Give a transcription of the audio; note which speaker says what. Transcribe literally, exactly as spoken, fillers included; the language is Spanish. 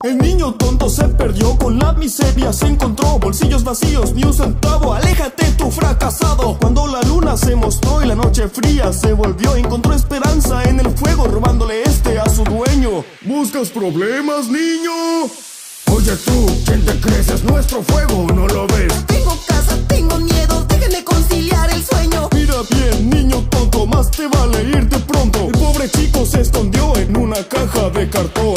Speaker 1: El niño tonto se perdió, con la miseria se encontró. Bolsillos vacíos, ni un centavo, aléjate tú fracasado. Cuando la luna se mostró y la noche fría se volvió, encontró esperanza en el fuego, robándole este a su dueño. ¿Buscas problemas, niño? Oye tú, ¿quién te crees? Es nuestro fuego, ¿no lo ves?
Speaker 2: Tengo casa, tengo miedo, déjenme conciliar el sueño.
Speaker 1: Mira bien, niño tonto, más te vale irte pronto. El pobre chico se escondió en una caja de cartón.